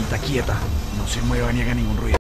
manita quieta. No se mueva ni haga ningún ruido.